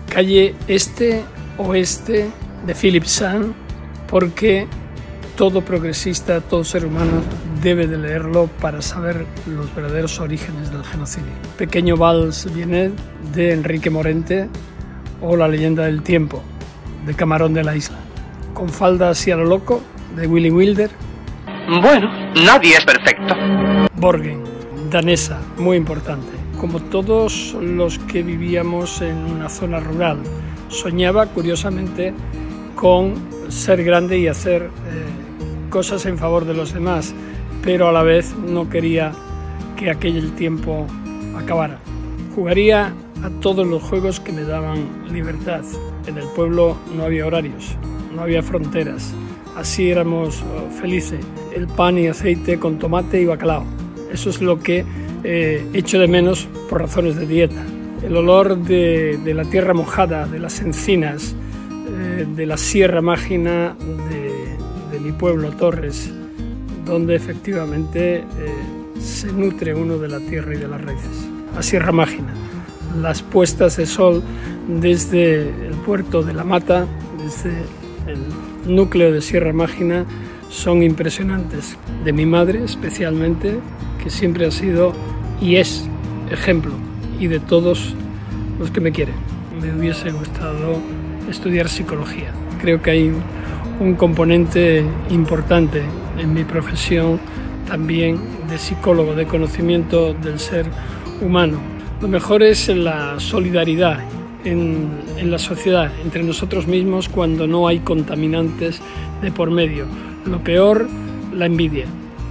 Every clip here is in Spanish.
calle Este-Oeste de Philip Sand, porque todo progresista, todo ser humano debe de leerlo para saber los verdaderos orígenes del genocidio. Pequeño Vals Vienet de Enrique Morente o La leyenda del tiempo de Camarón de la Isla. Con falda así a lo loco de Willy Wilder. Bueno, nadie es perfecto. Borgen, danesa, muy importante. Como todos los que vivíamos en una zona rural, soñaba curiosamente con ser grande y hacer cosas en favor de los demás, pero a la vez no quería que aquel tiempo acabara. Jugaría a todos los juegos que me daban libertad. En el pueblo no había horarios, no había fronteras. Así éramos felices. El pan y aceite con tomate y bacalao. Eso es lo que echo de menos por razones de dieta. El olor de la tierra mojada, de las encinas, de la Sierra Mágina de mi pueblo, Torres, donde efectivamente se nutre uno de la tierra y de las raíces. La Sierra Mágina. Las puestas de sol desde el puerto de La Mata, desde el núcleo de Sierra Mágina, son impresionantes. De mi madre especialmente, que siempre ha sido y es ejemplo, y de todos los que me quieren. Me hubiese gustado estudiar psicología. Creo que hay un componente importante en mi profesión también de psicólogo, de conocimiento del ser humano. Lo mejor es la solidaridad en la sociedad, entre nosotros mismos, cuando no hay contaminantes de por medio. Lo peor, la envidia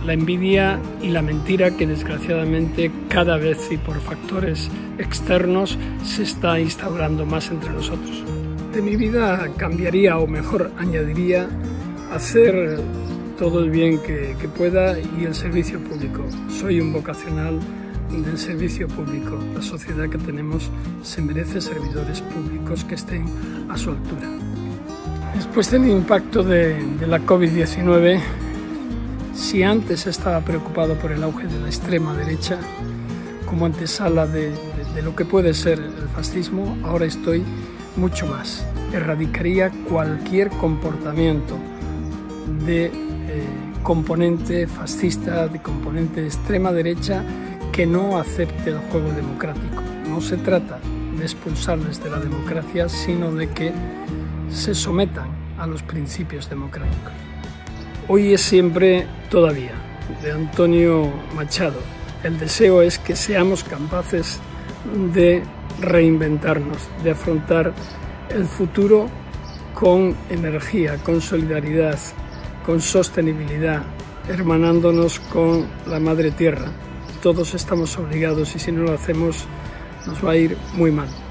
y la mentira, que desgraciadamente cada vez y por factores externos se está instaurando más entre nosotros. De mi vida cambiaría, o mejor añadiría, hacer todo el bien que pueda y el servicio público. Soy un vocacional del servicio público. La sociedad que tenemos se merece servidores públicos que estén a su altura. Después del impacto de la COVID-19, si antes estaba preocupado por el auge de la extrema derecha como antesala de lo que puede ser el fascismo, ahora estoy mucho más. Erradicaría cualquier comportamiento de componente fascista, de componente de extrema derecha que no acepte el juego democrático. No se trata de expulsarles de la democracia, sino de que se sometan a los principios democráticos. Hoy es siempre todavía, de Antonio Machado. El deseo es que seamos capaces de reinventarnos, de afrontar el futuro con energía, con solidaridad, con sostenibilidad, hermanándonos con la Madre Tierra. Todos estamos obligados y si no lo hacemos nos va a ir muy mal.